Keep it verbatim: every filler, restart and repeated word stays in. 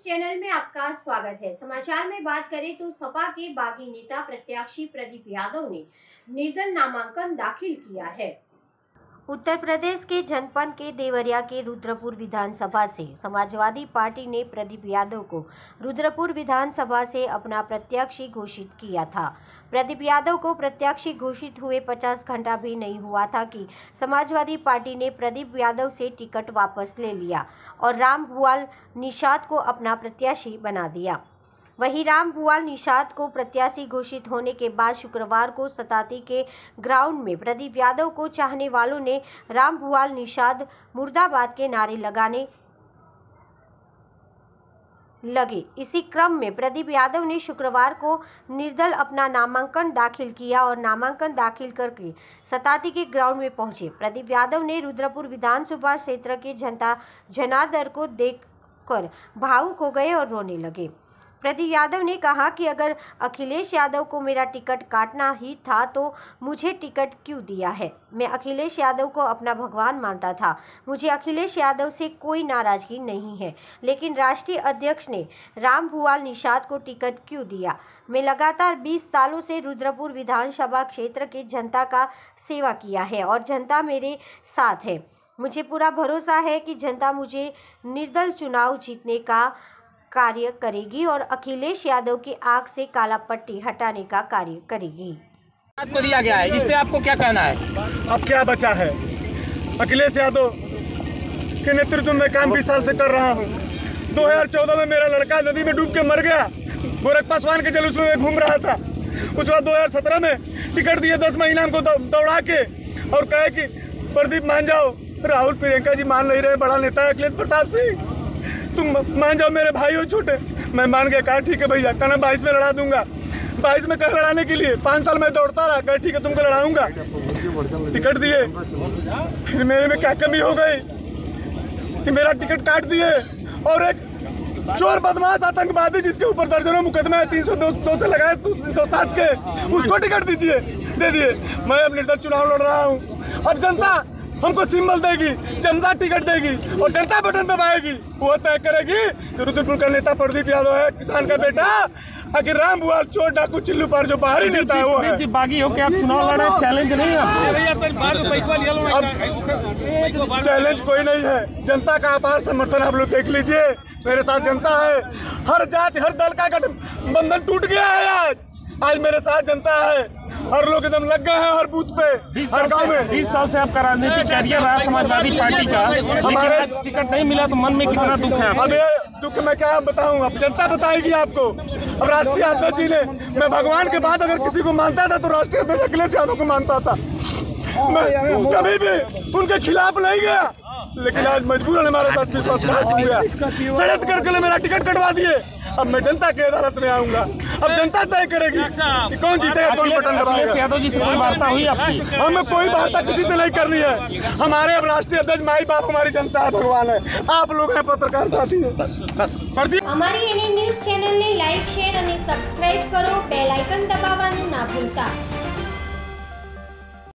Channel में आपका स्वागत है। समाचार में बात करें तो सपा के बागी नेता प्रत्याशी प्रदीप यादव ने निर्दल नामांकन दाखिल किया है। उत्तर प्रदेश के जनपद के देवरिया के रुद्रपुर विधानसभा से समाजवादी पार्टी ने प्रदीप यादव को रुद्रपुर विधानसभा से अपना प्रत्याशी घोषित किया था। प्रदीप यादव को प्रत्याशी घोषित हुए पचास घंटा भी नहीं हुआ था कि समाजवादी पार्टी ने प्रदीप यादव से टिकट वापस ले लिया और राम भुआल निषाद को अपना प्रत्याशी बना दिया। वहीं राम भुआल निषाद को प्रत्याशी घोषित होने के बाद शुक्रवार को सताती के ग्राउंड में प्रदीप यादव को चाहने वालों ने राम भुआल निषाद मुर्दाबाद के नारे लगाने लगे। इसी क्रम में प्रदीप यादव ने शुक्रवार को निर्दल अपना नामांकन दाखिल किया और नामांकन दाखिल करके सताती के ग्राउंड में पहुंचे। प्रदीप यादव ने रुद्रपुर विधानसभा क्षेत्र के जनता जनार्दन को देखकर भावुक हो गए और रोने लगे। प्रदीप यादव ने कहा कि अगर अखिलेश यादव को मेरा टिकट काटना ही था तो मुझे टिकट क्यों दिया है। मैं अखिलेश यादव को अपना भगवान मानता था। मुझे अखिलेश यादव से कोई नाराजगी नहीं है, लेकिन राष्ट्रीय अध्यक्ष ने राम भुआल निषाद को टिकट क्यों दिया। मैं लगातार बीस सालों से रुद्रपुर विधानसभा क्षेत्र के जनता का सेवा किया है और जनता मेरे साथ है। मुझे पूरा भरोसा है कि जनता मुझे निर्दल चुनाव जीतने का कार्य करेगी और अखिलेश यादव की आंख से काला पट्टी हटाने का कार्य करेगी। को दिया गया है, इस पे आपको क्या कहना है? अब क्या बचा है? अखिलेश यादव के नेतृत्व में काम बीस साल से कर रहा हूँ। दो हज़ार चौदह में मेरा लड़का नदी में डूब के मर गया। गोरख पासवान के जुलूस में मैं घूम रहा था। उसके बाद दो हज़ार सत्रह में टिकट दिए दस महीना हमको दौड़ा के और कहे कि प्रदीप मान जाओ। राहुल प्रियंका जी मान नहीं रहे, बड़ा नेता है अखिलेश प्रताप सिंह, तुम मान जाओ मेरे भाई हो छोटे। मैं मान गया, कहा ठीक है भैया, कहना बाईस में लड़ा दूंगा। बाईस में कह लड़ाने के लिए पाँच साल में दौड़ता रहा, कहा ठीक है तुमको लड़ाऊंगा। टिकट दिए, फिर मेरे में क्या कमी हो गई कि मेरा टिकट काट दिए और एक चोर बदमाश आतंकवादी जिसके ऊपर दर्जनों मुकदमे है, तीन सौ दो से लगाए तीन सौ सात के, उसको टिकट दीजिए दे दिए। मैं अब निर्दल चुनाव लड़ रहा हूँ। अब जनता हमको सिंबल देगी, जनता टिकट देगी और जनता बटन दबाएगी। वो तय करेगी कि रुद्रपुर का नेता प्रदीप यादव है, किसान का बेटा, आखिर राम भुआल चोर डाकू चिल्लू पर जो बाहरी नेता है वो है। बागी होकर आप चुनाव लड़ा, चैलेंज नहीं है? अब चैलेंज कोई नहीं है। जनता का अपार समर्थन आप लोग देख लीजिए। मेरे साथ जनता है, हर जाति हर दल का गठबंधन टूट गया है। आज आज मेरे साथ जनता है, हर लोग एकदम लग गए हैं हर बूथ पे, हर गांव में। बीस साल से आपका राजनीतिक कैरियर रहा समाजवादी पार्टी का, हमारे टिकट नहीं मिला तो मन में कितना दुख है? अब ये दुख मैं क्या बताऊं, अब जनता बताएगी आपको। अब राष्ट्रीय अध्यक्ष जी ने, मैं भगवान के बाद अगर किसी को मानता था तो राष्ट्रीय अध्यक्ष अखिलेश यादव को मानता था। मैं कभी भी उनके खिलाफ नहीं गया, लेकिन आज मजबूरन हमारे साथ विश्वासघात हो गया। षड्यंत्र करके मेरा टिकट कटवा दिए। अब मैं जनता की अदालत में आऊंगा। अब जनता तय करेगी कि कौन जीतेगा, कौन बटन दबाएगा। यादव जी से कोई वार्ता हुई आपकी? हमें कोई वार्ता किसी से नहीं करनी है। हमारे अब राष्ट्रीय अध्यक्ष माई बाप हमारी जनता है, भगवान है, आप लोग हैं पत्रकार साथी हैं। हमारी एनए न्यूज़ चैनल ने लाइक, शेयर और सब्सक्राइब करो, बेल आइकन दबावવાનું ના ભૂલતા।